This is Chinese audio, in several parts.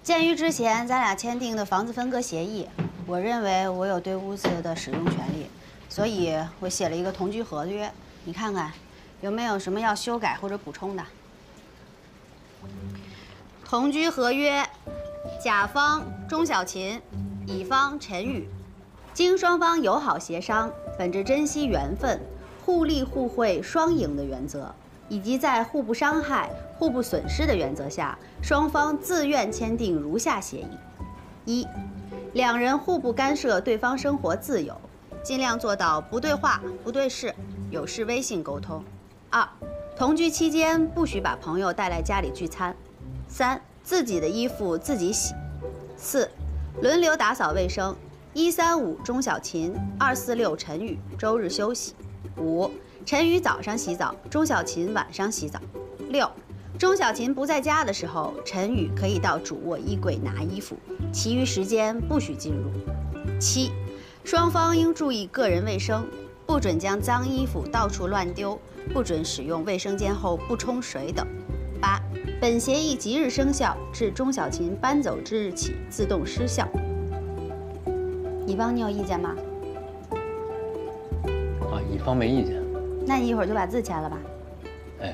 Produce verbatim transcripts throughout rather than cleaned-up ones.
鉴于之前咱俩签订的房子分割协议，我认为我有对屋子的使用权利，所以我写了一个同居合约。你看看，有没有什么要修改或者补充的？同居合约，甲方钟小琴，乙方陈宇，经双方友好协商，本着珍惜缘分、互利互惠、双赢的原则。 以及在互不伤害、互不损失的原则下，双方自愿签订如下协议：一、两人互不干涉对方生活自由，尽量做到不对话、不对事，有事微信沟通；二、同居期间不许把朋友带来家里聚餐；三、自己的衣服自己洗；四、轮流打扫卫生，一三五钟小琴，二四六陈宇，周日休息；五。 陈宇早上洗澡，钟小琴晚上洗澡。六，钟小琴不在家的时候，陈宇可以到主卧衣柜拿衣服，其余时间不许进入。七，双方应注意个人卫生，不准将脏衣服到处乱丢，不准使用卫生间后不冲水等。八，本协议即日生效，至钟小琴搬走之日起自动失效。乙方，你有意见吗？ 啊，乙方没意见。 那你一会儿就把字签了吧。 哎，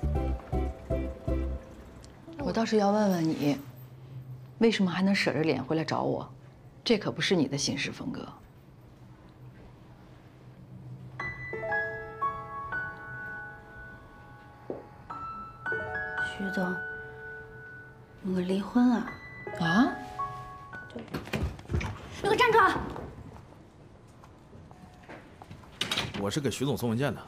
我倒是要问问你，为什么还能舍着脸回来找我？这可不是你的行事风格。 徐总，我离婚了。 啊？ 你给我站住！ 我是给徐总送文件的。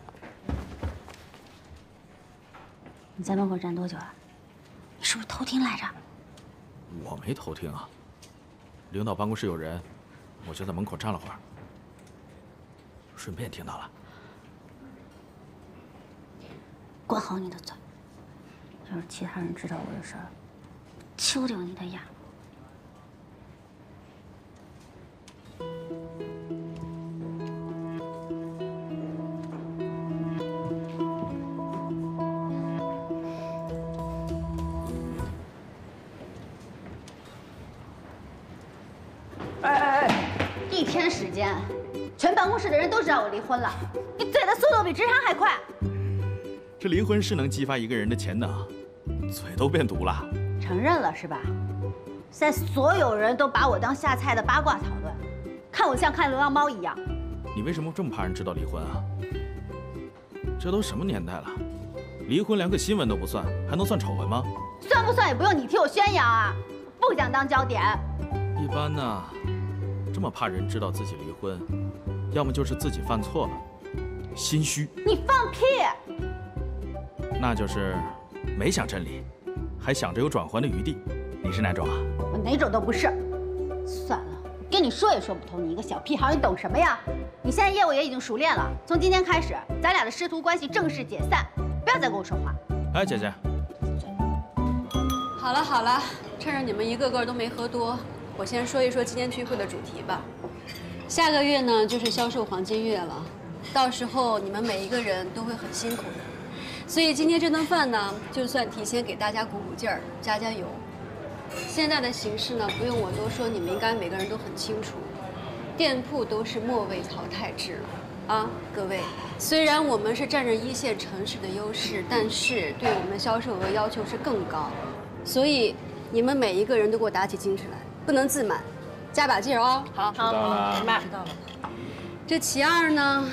你在门口站多久了？你是不是偷听来着？ 我没偷听啊，领导办公室有人，我就在门口站了会儿，顺便听到了。 管好你的嘴，要是其他人知道我的事儿，揪掉你的牙。 一天时间，全办公室的人都知道我离婚了。你嘴的速度比直肠还快。 这离婚是能激发一个人的潜能，嘴都变毒了。 承认了是吧？现在所有人都把我当下菜的八卦讨论，看我像看流浪猫一样。 你为什么这么怕人知道离婚啊？这都什么年代了，离婚连个新闻都不算，还能算丑闻吗？ 算不算也不用你替我宣扬啊！不想当焦点。 一般呢。 这么怕人知道自己离婚，要么就是自己犯错了，心虚。 你放屁！ 那就是没想真理，还想着有转圜的余地。你是哪种啊？ 我哪种都不是。算了，我跟你说也说不通，你一个小屁孩，你懂什么呀？你现在业务也已经熟练了，从今天开始，咱俩的师徒关系正式解散，不要再跟我说话。 哎，姐姐。 好了好了，趁着你们一个个都没喝多。 我先说一说今天聚会的主题吧。下个月呢就是销售黄金月了，到时候你们每一个人都会很辛苦的，所以今天这顿饭呢，就算提前给大家鼓鼓劲儿，加加油。现在的形势呢，不用我多说，你们应该每个人都很清楚，店铺都是末位淘汰制了啊，各位。虽然我们是占着一线城市的优势，但是对我们销售额要求是更高，所以你们每一个人都给我打起精神来。 不能自满，加把劲儿哦！好， 知道了， 明白，知道了。这其二呢，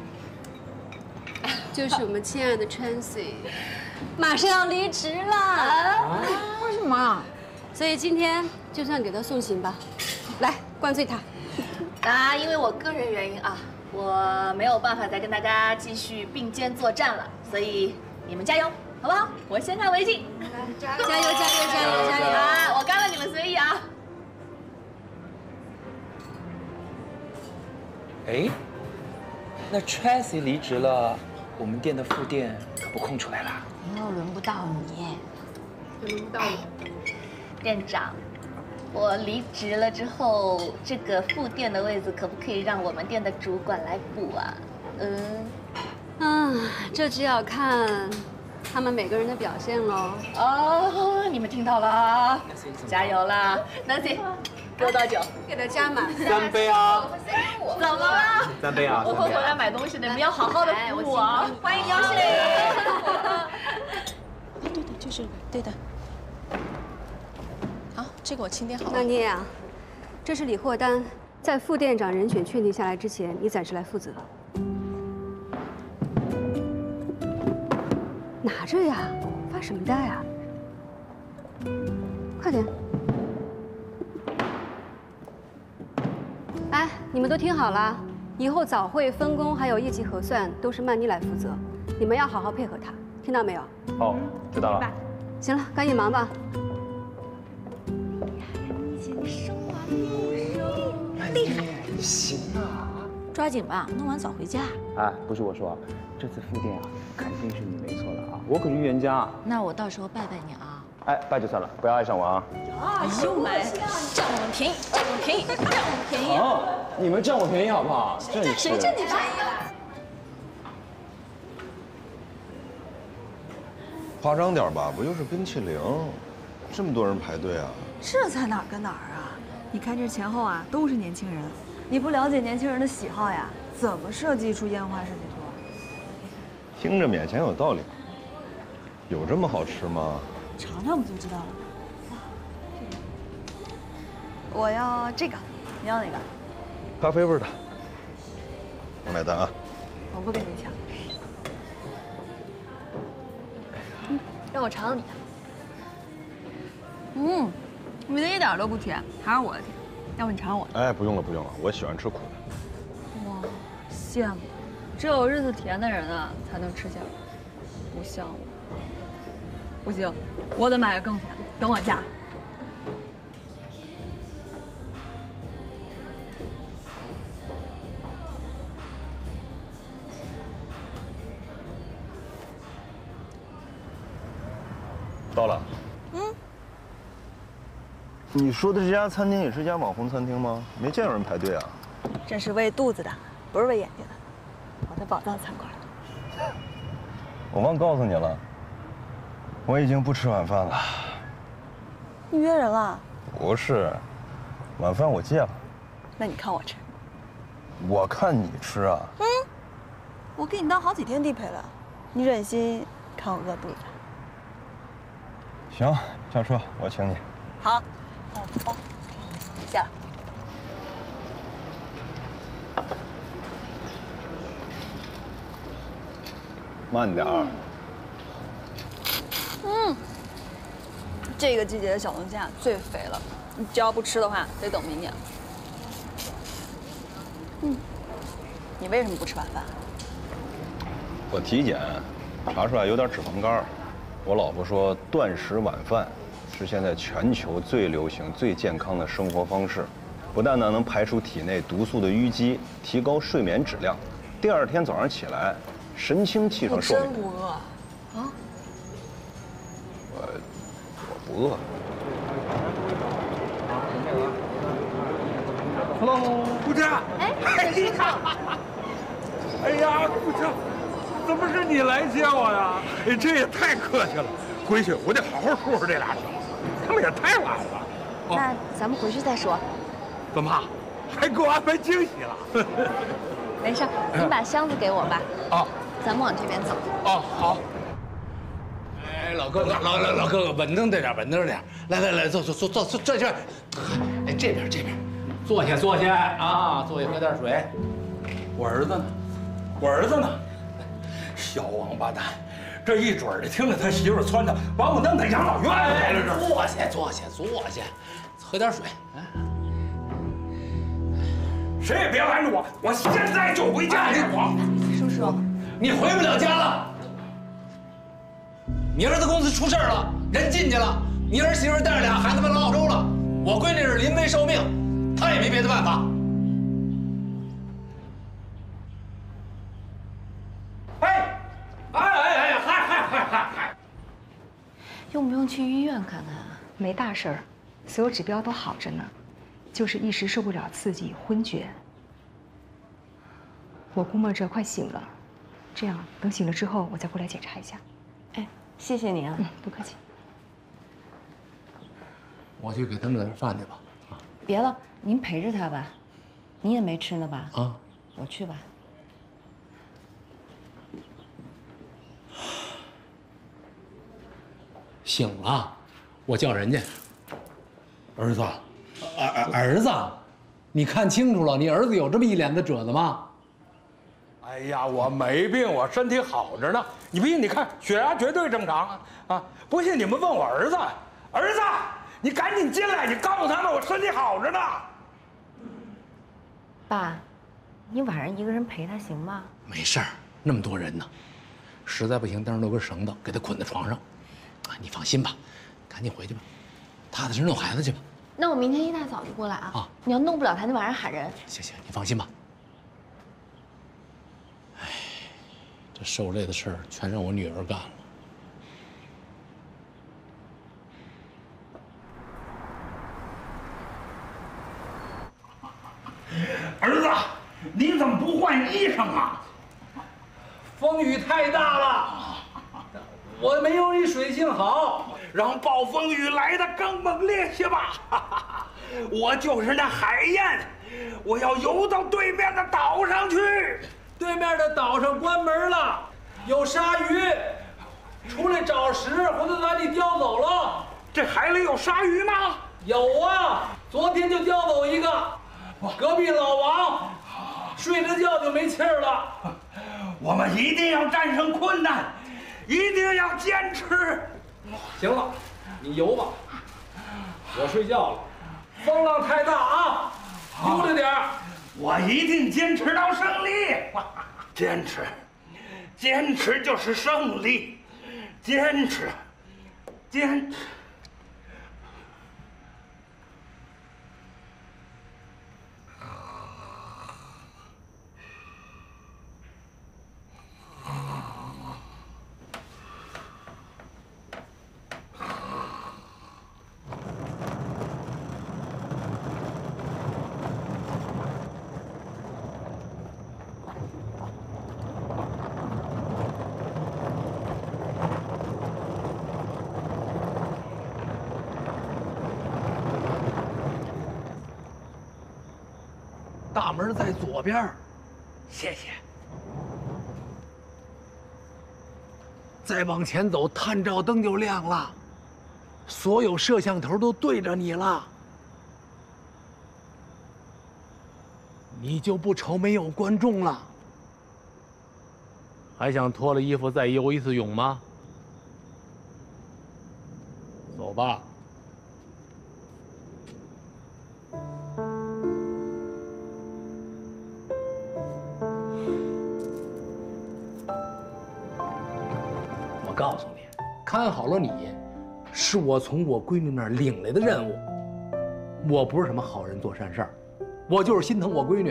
就是我们亲爱的 Tracy， 马上要离职了。啊？ 为什么啊？ 所以今天就算给他送行吧，来灌醉他。 那因为我个人原因啊，我没有办法再跟大家继续并肩作战了，所以你们加油，好不好？我先干为敬。 加油加油加油加油加油！ 啊，我干了，你们随意啊。 哎，那 Tracy 离职了，我们店的副店可不空出来了。 以后轮不到你， 轮不到我。 店长，我离职了之后，这个副店的位子可不可以让我们店的主管来补啊？嗯， 啊，这就要看他们每个人的表现喽。 哦，你们听到了啊，加油啦 ，Nancy， 给我倒酒， 给他加满。 干杯啊！ 怎么了？ 三杯啊！ 我会回来买东西的，你们要好好的服务啊！欢迎邀请。 对对，就是对的。好，这个我清点好了。 那你啊，这是理货单，在副店长人选确定下来之前，你暂时来负责。拿着呀，发什么呆呀？快点！哎，你们都听好了，以后早会分工还有业绩核算都是曼妮来负责，你们要好好配合她，听到没有？ 好，知道了。 行了，赶紧忙吧。 厉害，行啊！ 抓紧吧，弄完早回家。 哎，不是我说啊，这次副店啊，肯定是你没错了啊，我可是预言家。 那我到时候拜拜你啊。 哎，拜就算了，不要爱上我啊。 又买，占我们便宜，占我们便宜，占我们便宜。 啊，你们占我便宜好不好？真是。 谁占你便宜了？ 夸张点吧，不就是冰淇淋？这么多人排队啊！ 这才哪儿跟哪儿啊！你看这前后啊，都是年轻人，你不了解年轻人的喜好呀，怎么设计出烟花设计图啊？ 听着勉强有道理，有这么好吃吗？ 尝尝不就知道了。我要这个，你要哪个？ 咖啡味的。我买单啊！ 我不跟你抢。嗯，让我尝尝你的。嗯，你的一点都不甜，还是我的甜。要不你尝尝我的？ 哎，不用了，不用了，我喜欢吃苦的。 哇，羡慕！只有日子甜的人啊，才能吃下来，不像我。不行，我得买个更甜的，等我下。 到了。嗯。你说的这家餐厅也是家网红餐厅吗？没见有人排队啊。 这是喂肚子的，不是喂眼睛的。我的宝藏餐馆。 我忘告诉你了，我已经不吃晚饭了。 你约人了？ 不是，晚饭我戒了。 那你看我吃。 我看你吃啊。 嗯。我给你当好几天地陪了，你忍心看我饿肚子？ 行，下车，我请你。 好，哦哦，下了。 慢点儿。 嗯，这个季节的小龙虾最肥了，你只要不吃的话，得等明年。嗯，你为什么不吃晚饭？ 我体检查出来有点脂肪肝，我老婆说断食晚饭是现在全球最流行、最健康的生活方式，不但呢能排除体内毒素的淤积，提高睡眠质量，第二天早上起来神清气爽，寿命。 真不饿啊？ 我我不饿。 Hello， 顾佳。哎，你好。哎呀，顾佳，怎么是你来接我呀？哎，这也太客气了。回去我得好好说说这俩小子，他们也太晚了。 那咱们回去再说。 怎么，还给我安排惊喜了？ 没事，你把箱子给我吧。 啊， 咱们往这边走。 哦，好。哎，老哥哥，老老老哥哥，稳当点点，稳当点。来来来，坐坐坐坐坐这这，哎，这边这边，坐下坐下啊，坐下喝点水。我儿子呢？我儿子呢？小王八蛋，这一准儿的听着他媳妇撺掇，把我弄到养老院来了。这坐下坐下坐下，喝点水。谁也别拦着我，我现在就回家。我叔叔， 你回不了家了。你儿子公司出事了，人进去了，你儿媳妇带着俩孩子奔澳洲了，我闺女是临危受命，她也没别的办法。哎，哎哎哎，嗨嗨嗨嗨嗨！ 用不用去医院看看啊？没大事儿，所有指标都好着呢，就是一时受不了刺激，昏厥。我估摸着快醒了，这样等醒了之后，我再过来检查一下。 哎， 谢谢您啊，嗯，不客气。 我去给他们点饭去吧。 别了，您陪着他吧，你也没吃呢吧？ 啊， 我去吧。 醒了，我叫人家。儿子，儿儿子，你看清楚了，你儿子有这么一脸的褶子吗？ 哎呀，我没病，我身体好着呢。你不信，你看血压绝对正常啊！啊，不信你们问我儿子，儿子，你赶紧进来，你告诉他们我身体好着呢。 爸，你晚上一个人陪他行吗？ 没事儿，那么多人呢，实在不行，当上弄根绳子给他捆在床上。啊，你放心吧，赶紧回去吧，踏踏实实弄孩子去吧。 那我明天一大早就过来啊。啊，你要弄不了他，你晚上喊人。 行行，你放心吧。哎，这受累的事儿全让我女儿干了。 儿子，你怎么不换衣裳啊？风雨太大了，我没有你水性好，让暴风雨来得更猛烈些吧。我就是那海燕，我要游到对面的岛上去。 对面的岛上关门了，有鲨鱼，出来找食，回头把你叼走了。 这海里有鲨鱼吗？ 有啊，昨天就叼走一个。隔壁老王睡着觉就没气儿了。 我们一定要战胜困难，一定要坚持。 行了，你游吧，我睡觉了。风浪太大啊，悠着点儿。 我一定坚持到胜利。坚持，坚持就是胜利。坚持，坚持。 大门在左边， 谢谢。 再往前走，探照灯就亮了，所有摄像头都对着你了，你就不愁没有观众了。还想脱了衣服再游一次泳吗？走吧。告诉你，看好了你，是我从我闺女那儿领来的任务。我不是什么好人做善事儿，我就是心疼我闺女。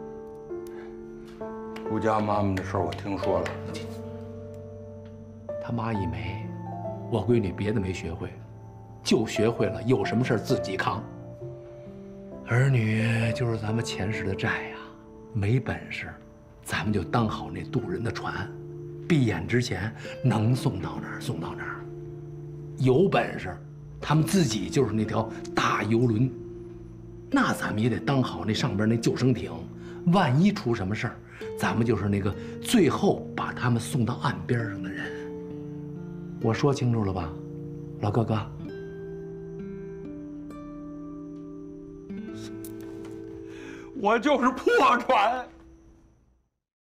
顾家妈妈的事儿我听说了， 他妈一没，我闺女别的没学会，就学会了有什么事儿自己扛。儿女就是咱们前世的债呀，没本事，咱们就当好那渡人的船。闭眼之前能送到哪儿送到哪儿，有本事，他们自己就是那条大游轮，那咱们也得当好那上边那救生艇，万一出什么事儿，咱们就是那个最后把他们送到岸边上的人。我说清楚了吧，老哥哥？ 我就是破船。